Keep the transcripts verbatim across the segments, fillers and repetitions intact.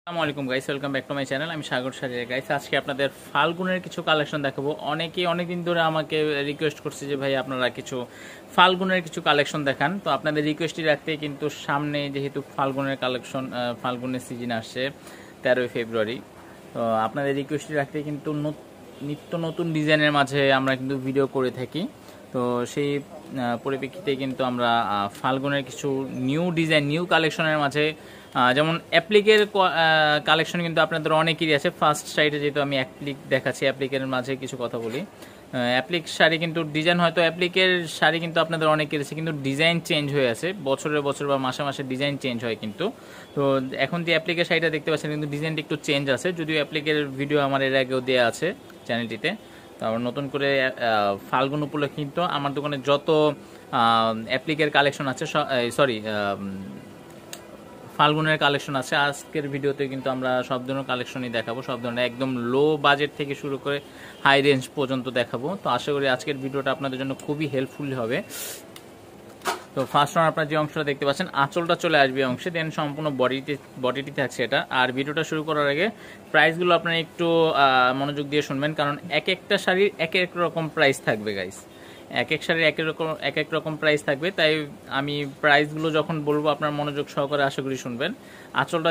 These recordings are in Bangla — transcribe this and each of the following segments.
আসসালামু আলাইকুম guys, welcome back to my channel. আমি সাগর সাজিয়া গাইস। আজকে আপনাদের ফাল্গুনের কিছু কালেকশন দেখাবো। অনেকেই অনেকদিন ধরে আমাকে রিকোয়েস্ট করছে যে ভাই আপনারা কিছু ফাল্গুনের কিছু কালেকশন দেখান। তো আপনাদের রিকোয়েস্টই রাখতে কিন্তু সামনে যেহেতু ফাল্গুনের কালেকশন ফাল্গুনের সিজন আসছে তেরোই ফেব্রুয়ারি, তো আপনাদের রিকোয়েস্টই রাখতে কিন্তু নিত্য নতুন ডিজাইনের মাঝে আমরা কিন্তু ভিডিও করে থাকি। তো সেই পরিপ্রেক্ষিতে কিন্তু আমরা ফাল্গুনের কিছু নিউ ডিজাইন নিউ কালেকশনের মাঝে, যেমন অ্যাপ্লিকের কালেকশন কিন্তু আপনাদের অনেকেরই আছে। ফার্স্ট সাইডে যেহেতু আমি অ্যাপ্লিক দেখাচ্ছি, অ্যাপ্লিকের মাঝে কিছু কথা বলি। অ্যাপ্লিক শাড়ি কিন্তু ডিজাইন হয়তো অ্যাপ্লিকের শাড়ি কিন্তু আপনাদের অনেকের আছে, কিন্তু ডিজাইন চেঞ্জ হয়ে আছে বছরের বছর বা মাসে মাসে ডিজাইন চেঞ্জ হয় কিন্তু। তো এখন যে অ্যাপ্লিকের শাড়িটা দেখতে পাচ্ছেন কিন্তু ডিজাইনটা একটু চেঞ্জ আছে, যদিও অ্যাপ্লিকের ভিডিও আমার এর আগেও দেওয়া আছে চ্যানেলটিতে। তারপর নতুন করে ফাল্গুন উপলক্ষে কিন্তু আমার দোকানে যত অ্যাপ্লিকের কালেকশন আছে, সরি ফাল্গুনের কালেকশন আছে, আজকের ভিডিওতে কিন্তু আমরা সব ধরনের কালেকশনই দেখাবো। সব ধরনের একদম লো বাজেট থেকে শুরু করে হাই রেঞ্জ পর্যন্ত দেখাবো। তো আশা করি আজকের ভিডিওটা আপনাদের জন্য খুবই হেল্পফুল হবে। তো ফার্স্ট ওয়ান আপনারা যে অংশটা দেখতে পাচ্ছেন, আঁচলটা চলে আসবে অংশে, দেন সম্পূর্ণ বডিতে বডিটি থাকছে এটা। আর ভিডিওটা শুরু করার আগে প্রাইসগুলো আপনারা একটু মনোযোগ দিয়ে শুনবেন, কারণ এক একটা শাড়ির এক এক রকম প্রাইস থাকবে গাইস। এক এক শাড়ির এক এক রকম এক এক রকম প্রাইস থাকবে, তাই আমি প্রাইসগুলো যখন বলবো আপনার মনোযোগ সহকারে আশা করি শুনবেন। আঁচলটা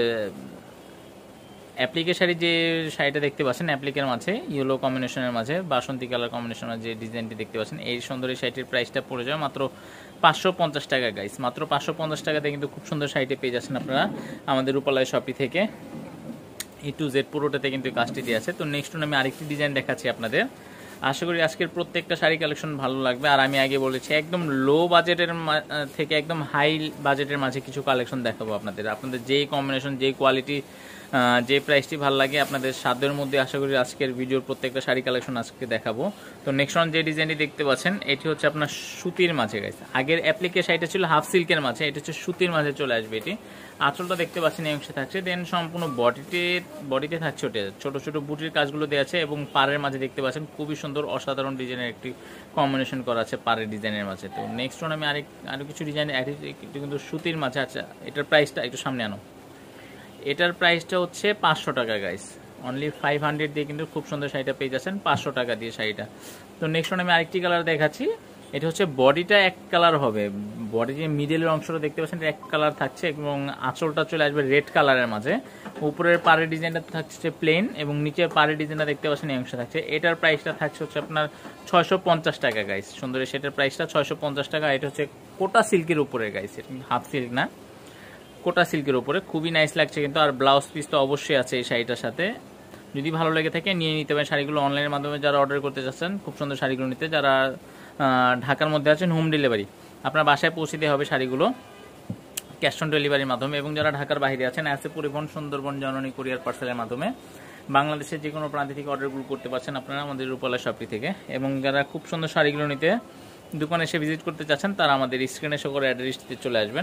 অ্যাপ্লিকের শাড়ি যে শাড়িটা দেখতে পাচ্ছেন, অ্যাপ্লিকের মাঝে ইয়েলো কম্বিনেশনের মাঝে বাসন্তী কালার কম্বিনেশনের যে ডিজাইনটি দেখতে পাচ্ছেন, এই সুন্দর এই শাড়িটির প্রাইসটা পড়ে যাবে মাত্র পাঁচশো পঞ্চাশ টাকা গাইস। মাত্র পাঁচশো পঞ্চাশ টাকাতে কিন্তু খুব সুন্দর শাড়িটি পেয়ে যাচ্ছেন আপনারা আমাদের রূপালয় শপটি থেকে। ই টু জেড পুরোটাতে কিন্তু কাজটি দিয়ে আছে। তো নেক্সট আমি আরেকটি ডিজাইন দেখাচ্ছি আপনাদের। আশা করি আজকের প্রত্যেকটা শাড়ি কালেকশন ভালো লাগবে। আর আমি আগে বলেছি একদম লো বাজেটের থেকে একদম হাই বাজেটের মাঝে কিছু কালেকশন দেখাবো আপনাদের। আপনাদের যেই কম্বিনেশন, যেই কোয়ালিটি, যে প্রাইসটি ভালো লাগে আপনাদের সাধ্যের মধ্যে, আশা করি আজকের ভিডিওর প্রত্যেকটা শাড়ি কালেকশন আজকে দেখাবো। তো নেক্সট ওয়ান যে ডিজাইনটি দেখতে পাচ্ছেন, এটি হচ্ছে আপনার সুতির মাঝে গাইছে। আগের অ্যাপ্লিকের শাড়িটা ছিল হাফ সিল্কের মাঝে, এটা হচ্ছে সুতির মাঝে চলে আসবে এটি। আঁচলটা দেখতে পাচ্ছেন এই অংশে থাকছে, দেন সম্পূর্ণ বডিতে বডিতে থাকছে ওটা ছোট ছোট বুটির কাজগুলো দেওয়া আছে, এবং পাড়ের মাঝে দেখতে পাচ্ছেন খুবই সুন্দর অসাধারণ ডিজাইনের একটি কম্বিনেশন করা আছে পাড়ের ডিজাইনের মাঝে। তো নেক্সট ওয়ান আমি আরেক আরও কিছু ডিজাইন কিন্তু সুতির মাঝে। আচ্ছা, এটার প্রাইসটা একটু সামনে আনো। এটার প্রাইসটা হচ্ছে পাঁচশো টাকা গাইস, অনলি ফাইভ হান্ড্রেড দিয়ে কিন্তু খুব সুন্দর শাড়িটা পেয়ে যাচ্ছেন পাঁচশো টাকা দিয়ে শাড়িটা। তো নেক্সট ওয়ান আমি আরেকটি কালার দেখাচ্ছি। এটা হচ্ছে বডিটা এক কালার হবে, বডি যে মিডলের অংশটা দেখতে পাচ্ছেন এক কালার থাকছে, এবং আঁচলটা চলে আসবে রেড কালারের মাঝে। উপরের পাড়ের ডিজাইনটা থাকছে প্লেন, এবং নিচের পাড়ের ডিজাইনটা দেখতে পাচ্ছেন এই অংশ থাকছে। এটার প্রাইসটা থাকছে হচ্ছে আপনার ছয়শো পঞ্চাশ টাকা গাইস। সুন্দর সেটার প্রাইসটা ছয়শো পঞ্চাশ টাকা। এটা হচ্ছে কোটা সিল্কের উপরে গাইস, হাফ সিল্ক না, কোটা সিল্কের উপরে খুবই নাইস লাগছে কিন্তু। আর ব্লাউজ পিস তো অবশ্যই আছে এই শাড়িটার সাথে। যদি ভালো লেগে থাকে নিয়ে নিতে পারেন শাড়িগুলো। অনলাইনের মাধ্যমে যারা অর্ডার করতে চাচ্ছেন খুব সুন্দর শাড়িগুলো নিতে, যারা ঢাকার মধ্যে আছেন হোম ডেলিভারি আপনার বাসায় পৌঁছে দেওয়া হবে শাড়িগুলো ক্যাশ অন ডেলিভারির মাধ্যমে। এবং যারা ঢাকার বাইরে আছেন আছে পরিবহন, সুন্দরবন, জননী কুরিয়ার পার্সেলের মাধ্যমে বাংলাদেশের যে কোনো প্রান্ত থেকে অর্ডারগুলো করতে পারছেন আপনারা আমাদের রূপালয় শপটি থেকে। এবং যারা খুব সুন্দর শাড়িগুলো নিতে দোকানে এসে ভিজিট করতে চাচ্ছেন তারা আমাদের স্ক্রিনে শো করে অ্যাড্রেসটিতে চলে আসবেন।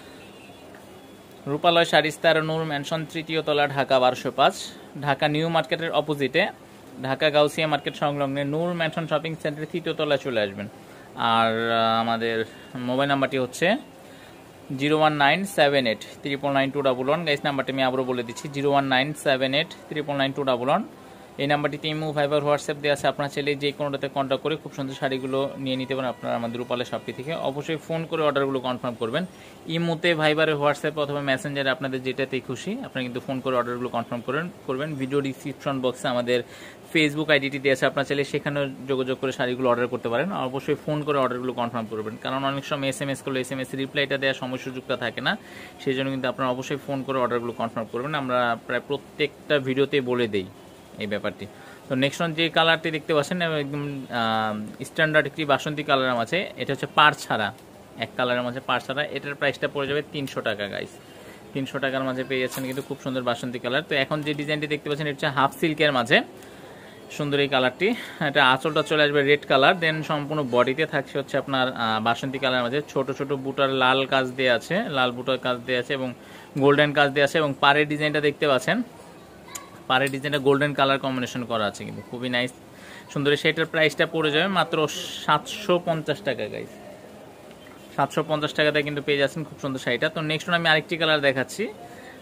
রূপালয় শাড়িস তেরো নূর ম্যানশন, তৃতীয় তলা, ঢাকা বারোশো পাঁচ, ঢাকা নিউ মার্কেটের অপোজিটে ঢাকা গাউসিয়া মার্কেট সংলগ্নে নূর ম্যানশন শপিং সেন্টারের তৃতীয় তলায় চলে আসবেন। আর আমাদের মোবাইল নাম্বারটি হচ্ছে zero one nine seven eight triple nine two double one. Guys নাম্বারটি আমি আবারও বলে দিচ্ছি, zero one nine seven eight triple nine two double one. এই নাম্বারটিতে ইমো, ভাইবার, হোয়াটসঅ্যাপ দেওয়া আছে। আপনার চাইলে যে কোনোটাতে কন্ট্যাক্ট করে খুব সুন্দর শাড়িগুলো নিয়ে নিতে পারেন আপনারা আমাদের রূপালয় শপটি থেকে। অবশ্যই ফোন করে অর্ডারগুলো কনফার্ম করবেন। ইমোতে, ভাইবারে, হোয়াটসঅ্যাপে অথবা মেসেঞ্জারে আপনাদের যেটাতেই খুশি আপনারা কিন্তু ফোন করে অর্ডারগুলো কনফার্ম করেন করবেন। ভিডিও ডিসক্রিপশন বক্সে আমাদের ফেসবুক আইডিটি দেওয়া আছে, আপনার চাইলে সেখানেও যোগাযোগ করে শাড়িগুলো অর্ডার করতে পারেন। অবশ্যই ফোন করে অর্ডারগুলো কনফার্ম করবেন, কারণ অনেক সময় এস এম এস করলে এস এম এস রিপ্লাইটা দেওয়ার সময় সুযোগটা থাকে না, সেই জন্য কিন্তু আপনারা অবশ্যই ফোন করে অর্ডারগুলো কনফার্ম করবেন। আমরা প্রায় প্রত্যেকটা ভিডিওতেই বলে দিই এই ব্যাপারটি। তো নেক্সট ওয়ান যে কালারটি দেখতে পাচ্ছেন একদম স্ট্যান্ডার্ড একটি বাসন্তী কালারের মাঝে, এটা হচ্ছে পাড় ছাড়া, এক কালারের মাঝে পাড় ছাড়া। এটার প্রাইসটা পড়ে যাবে তিনশো টাকা গাইস। তিনশো টাকার মাঝে পেয়ে যাচ্ছেন কিন্তু খুব সুন্দর বাসন্তী কালার। তো এখন যে ডিজাইনটি দেখতে পাচ্ছেন এটা হচ্ছে হাফ সিল্কের মাঝে, সুন্দর এই কালারটি। এটা আঁচলটা চলে আসবে রেড কালার, দেন সম্পূর্ণ বডিতে থাকছে হচ্ছে আপনার বাসন্তী কালারের মাঝে ছোট ছোট বুটার লাল কাজ দেওয়া আছে, লাল বুটার কাজ দেওয়া আছে এবং গোল্ডেন কাজ দেওয়া আছে। এবং পাড়ের ডিজাইনটা দেখতে পাচ্ছেন, পাড়ের ডিজাইনটা গোল্ডেন কালার কম্বিনেশন করা আছে কিন্তু খুবই নাইস সুন্দর। সেটার প্রাইসটা পড়ে যাবে মাত্র সাতশো পঞ্চাশ টাকা গাইস। সাতশো পঞ্চাশ টাকাতে কিন্তু পেয়ে যাচ্ছেন খুব সুন্দর শাড়িটা। তো নেক্সট আমি আরেকটি কালার দেখাচ্ছি।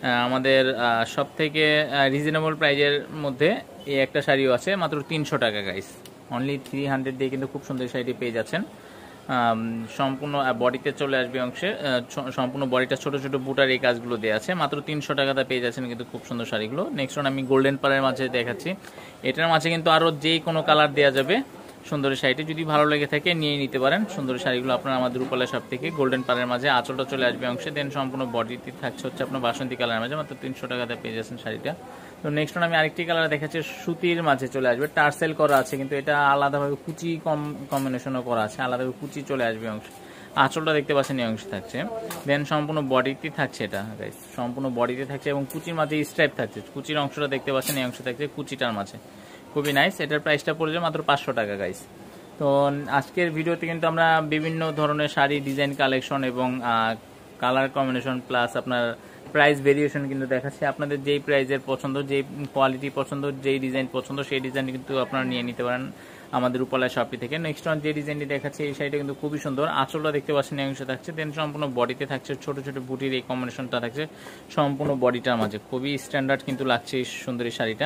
আমাদের সব থেকে রিজনেবল প্রাইজের মধ্যে এই একটা শাড়িও আছে মাত্র তিনশো টাকা গাইস, অনলি থ্রি হান্ড্রেড দিয়ে কিন্তু খুব সুন্দর শাড়িটি পেয়ে যাচ্ছেন। সম্পূর্ণ বডিতে চলে আসবে অংশে, সম্পূর্ণ বডিটা ছোট ছোট বুটার এই কাজগুলো দেওয়া আছে, মাত্র তিনশো টাকাতে পেয়ে যাচ্ছেন কিন্তু খুব সুন্দর শাড়িগুলো। নেক্সট ওয়ান আমি গোল্ডেন পাড়ের মাঝে দেখাচ্ছি, এটার মাঝে কিন্তু আরও যেই কোনো কালার দেওয়া যাবে। সুন্দরী শাড়িটি যদি ভালো লেগে থাকে নিয়ে নিতে পারেন। সুন্দরী শাড়িগুলো আপনার আমাদের রূপালা শপ থেকে। গোল্ডেন পাড়ের মাঝে আঁচলটা চলে আসবে অংশে, দেন সম্পূর্ণ বডিতে থাকছে হচ্ছে আপনার বাসন্তী কালারের মাঝে, মাত্র তিনশো টাকাতে পেয়ে যাচ্ছেন শাড়িটা। তো নেক্সট আমি আরেকটি কালার দেখাচ্ছি, সুতির মাঝে চলে আসবে, টার্সেল করা আছে কিন্তু এটা আলাদাভাবে কুচি কম কম্বিনেশনও করা আছে, আলাদাভাবে কুচি চলে আসবে অংশ। আঁচলটা দেখতে পাচ্ছেন এই অংশে থাকছে, দেন সম্পূর্ণ বডিতে থাকছে, এটা গাইস সম্পূর্ণ বডিতে থাকছে এবং কুচির মাঝে স্ট্রাইপ থাকছে, কুচির অংশটা দেখতে পাচ্ছেন এই অংশে থাকছে কুচিটার মাঝে, খুবই নাইস। এটার প্রাইসটা পড়ে যায় মাত্র পাঁচশো টাকা গাইস। তো আজকের ভিডিওতে কিন্তু আমরা বিভিন্ন ধরনের শাড়ি ডিজাইন কালেকশন এবং কালার কম্বিনেশন প্লাস আপনার প্রাইস ভেরিয়েশন কিন্তু দেখাচ্ছি। আপনাদের যেই প্রাইজের পছন্দ, যেই কোয়ালিটি পছন্দ, যেই ডিজাইন পছন্দ সেই ডিজাইন কিন্তু আপনারা নিয়ে নিতে পারেন আমাদের রূপালা শপি থেকে। নেক্সট ওয়ান যে ডিজাইনটি দেখাচ্ছে এই শাড়িটা কিন্তু খুবই সুন্দর, আঁচলটা দেখতে পাচ্ছেন এই অংশে থাকছে, দেন সম্পূর্ণ বডিতে থাকছে ছোট ছোট বুটির এই কম্বিনেশনটা থাকছে সম্পূর্ণ বডিটার মাঝে, খুবই স্ট্যান্ডার্ড কিন্তু লাগছে এই সুন্দর এই শাড়িটা।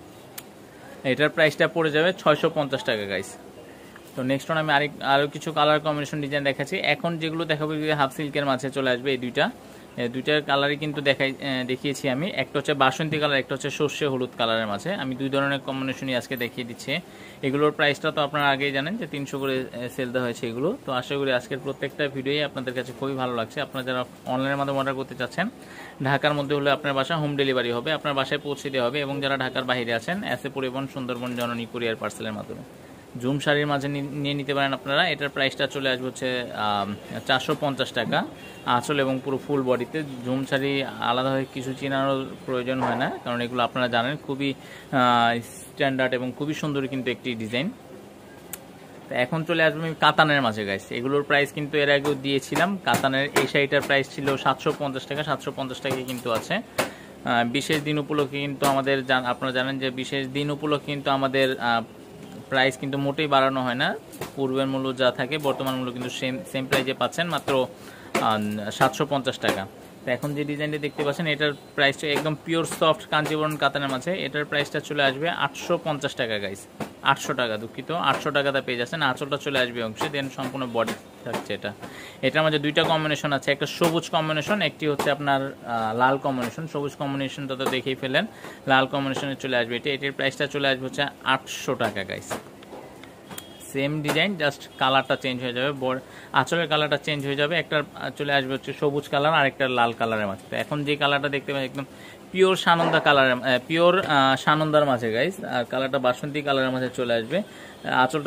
এটার প্রাইসটা পড়ে যাবে ছয়শো পঞ্চাশ টাকা গাইস। তো নেক্সট ওয়ান আমি আরেক আরও কিছু কালার কম্বিনেশন ডিজাইন দেখাচ্ছি। এখন যেগুলো দেখাবো হাফ সিল্কের মাঝে চলে আসবে এই দুইটা, দুইটার কালারই কিন্তু দেখাই দেখিয়েছি আমি, একটা হচ্ছে বাসন্তী কালার, একটা হচ্ছে সর্ষে হলুদ কালারের মাঝে। আমি দুই ধরনের কম্বিনেশনই আজকে দেখিয়ে দিচ্ছি। এগুলোর প্রাইসটা তো আপনারা আগেই জানেন যে তিনশো করে সেল দেওয়া হয়েছে এগুলো। তো আশা করি আজকের প্রত্যেকটা ভিডিওই আপনাদের কাছে খুবই ভালো লাগছে। আপনারা যারা অনলাইনের মাধ্যমে অর্ডার করতে চাচ্ছেন, ঢাকার মধ্যে হলে আপনার বাসা হোম ডেলিভারি হবে, আপনার বাসায় পৌঁছে দেওয়া হবে, এবং যারা ঢাকার বাইরে আছেন এসে পরিবহন সুন্দরবন জননী কুরিয়ার পার্সেলের মাধ্যমে জুম শাড়ির মাঝে নিয়ে নিতে পারেন আপনারা। এটার প্রাইসটা চলে আসবে হচ্ছে চারশো পঞ্চাশ টাকা আঁচল এবং পুরো ফুল বডিতে। জুম শাড়ি আলাদাভাবে কিছু চেনারও প্রয়োজন হয় না, কারণ এগুলো আপনারা জানেন খুবই স্ট্যান্ডার্ড এবং খুবই সুন্দর কিন্তু একটি ডিজাইন। তো এখন চলে আসবে আমি কাতানের মাঝে গাইস, এগুলোর প্রাইস কিন্তু এর আগেও দিয়েছিলাম। কাতানের এই শাড়িটার প্রাইস ছিল সাতশো পঞ্চাশ টাকা, সাতশো পঞ্চাশ টাকায় কিন্তু আছে। বিশেষ দিন উপলক্ষে কিন্তু আমাদের আপনারা জানেন যে বিশেষ দিন উপলক্ষে কিন্তু আমাদের প্রাইস কিন্তু মোটেই বাড়ানো হয় না, পূর্বের মূল্য যা থাকে বর্তমান মূল্য কিন্তু সেম সেম প্রাইসে পাচ্ছেন মাত্র সাতশো পঞ্চাশ টাকা। তো এখন যে ডিজাইনটি দেখতে পাচ্ছেন এটার প্রাইসটা একদম পিওর সফট কাঞ্জিবরণ কাতানের মাঝে, এটার প্রাইসটা চলে আসবে আটশো পঞ্চাশ টাকা গাইস, আটশো টাকা দুঃখিত আটশো টাকাতে পেয়ে যাচ্ছেন। আঁচলটা চলে আসবে অংশে, দেন সম্পূর্ণ বডি থাকছে এটা। এটার মধ্যে দুইটা কম্বিনেশন আছে, একটা সবুজ কম্বিনেশন, একটি হচ্ছে আপনার লাল কম্বিনেশন। সবুজ কম্বিনেশনটা তো দেখেই ফেলেন, লাল কম্বিনেশনে চলে আসবে এটা। এটির প্রাইসটা চলে আসবে হচ্ছে আটশো টাকা গাইস। সেম ডিজাইন, জাস্ট কালারটা চেঞ্জ হয়ে যাবে, বড় আঁচলের কালারটা চেঞ্জ হয়ে যাবে, একটা চলে আসবে হচ্ছে সবুজ কালার আর একটা লাল কালারের মাঝে। তো এখন যে কালারটা দেখতে পাবেন একদম পিওর সানন্দা কালারের, পিওর সানন্দার মাঝে গাইস, আর কালারটা বাসন্তী কালারের মাঝে চলে আসবে। আঁচলটা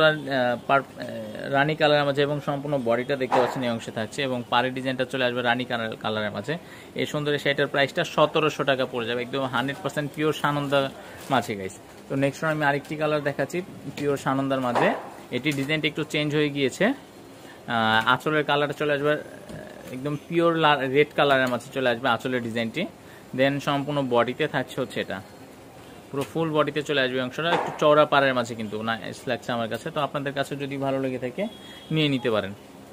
রানী কালারের মাঝে এবং সম্পূর্ণ বডিটা দেখতে পাচ্ছেন এই অংশে থাকছে, এবং পাড়ের ডিজাইনটা চলে আসবে রানী কালারের মাঝে। এই সুন্দরী শাড়িটার প্রাইসটা সতেরোশো টাকা পড়ে যাবে, একদম হান্ড্রেড পার্সেন্ট পিওর সানন্দার মাঝে গাইস। তো নেক্সট আমি আরেকটি কালার দেখাচ্ছি পিওর সানন্দার মাঝে, এটি ডিজাইনটা একটু চেঞ্জ হয়ে গিয়েছে। আঁচলের কালারটা চলে আসবে একদম পিওর রেড কালারের মাঝে চলে আসবে আঁচলের ডিজাইনটি, দেন সম্পূর্ণ বডিতে থাকছে হচ্ছে এটা, পুরো ফুল বডিতে চলে আসবে অংশটা, একটু চওড়া পাড়ের মাঝে কিন্তু না লাগছে আমার কাছে। তো আপনাদের কাছে যদি ভালো লেগে থাকে নিয়ে নিতে পারেন।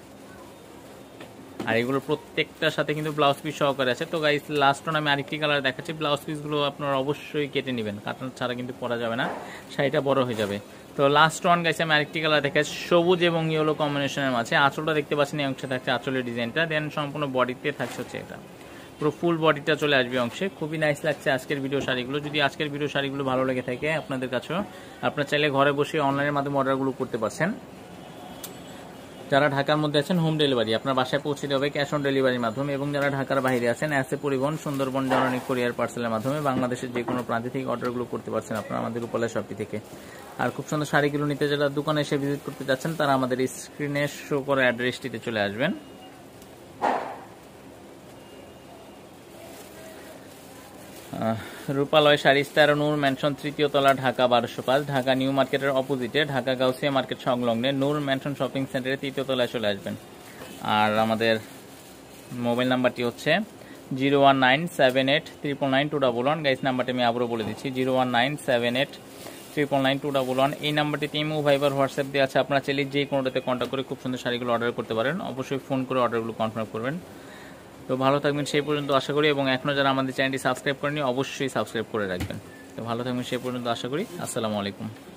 আর এগুলো প্রত্যেকটার সাথে কিন্তু ব্লাউজ পিস সহকারে আছে। তো গাইস লাস্ট ওন আমি আরেকটি কালার দেখাচ্ছি, ব্লাউজ পিসগুলো আপনারা অবশ্যই কেটে নেবেন, কাটানো ছাড়া কিন্তু পরা যাবে না, শাড়িটা বড় হয়ে যাবে। তো লাস্ট ওয়ান গাইস আমি আরেকটি কালার দেখাচ্ছি সবুজ এবং ইয়েলো কম্বিনেশনের মাঝে। আঁচলটা দেখতে পাচ্ছেন এই অংশে থাকছে আঁচলের ডিজাইনটা, দেন সম্পূর্ণ বডিতে থাকছে হচ্ছে এটা, পুরো ফুল বডিটা চলে আসবে অংশে। খুবই নাইস লাগছে আজকের ভিডিও শাড়িগুলো। যদি আজকের ভিডিও শাড়িগুলো ভালো লেগে থাকে আপনাদের কাছেও, আপনারা চাইলে ঘরে বসে অনলাইনের মাধ্যমে অর্ডারগুলো করতে পারছেন। যারা ঢাকার মধ্যে আছেন হোম ডেলিভারি আপনার বাসায় পৌঁছে দেবে ক্যাশ অন ডেলিভারির মাধ্যমে, এবং যারা ঢাকার বাইরে আছেন এসে পরিবহন সুন্দরবন জননী কুরিয়ার পার্সেলের মাধ্যমে বাংলাদেশের যে কোনো প্রান্ত থেকে অর্ডারগুলো করতে পারছেন আপনারা আমাদের রূপালা শপি থেকে। আর খুব সুন্দর শাড়িগুলো নিতে যারা দোকানে এসে ভিজিট করতে যাচ্ছেন তারা আমাদের স্ক্রিনে শো করা অ্যাড্রেসটিতে চলে আসবেন। রূপালয় শাড়ি তেরো নূর ম্যানশন তৃতীয় তলা ঢাকা বারোশো পাঁচ, ঢাকা নিউ মার্কেটের অপোজিটে ঢাকা গাউসিয়া মার্কেট সংলগ্নে নূর ম্যানশন শপিং সেন্টারের তৃতীয় তলায় চলে আসবেন। আর আমাদের মোবাইল নাম্বারটি হচ্ছে zero one nine seven eight triple nine two double one. Guys নাম্বারটি আমি আবারও বলে দিচ্ছি zero one nine seven eight triple nine two double one. এই নাম্বারটিতে ইমো ভাইবার হোয়াটসঅ্যাপ দেওয়া আছে, আপনারা চাইলে যে কোনোটাতে কন্ট্যাক্ট করে খুব সুন্দর শাড়িগুলো অর্ডার করতে পারেন। অবশ্যই ফোন করে অর্ডারগুলো কনফার্ম করবেন। তো ভালো থাকবেন সেই পর্যন্ত আশা করি, এবং এখনও যারা আমাদের চ্যানেলটি সাবস্ক্রাইব করেনি অবশ্যই সাবস্ক্রাইব করে রাখবেন। তো ভালো থাকবেন সেই পর্যন্ত আশা করি। আসসালামু আলাইকুম।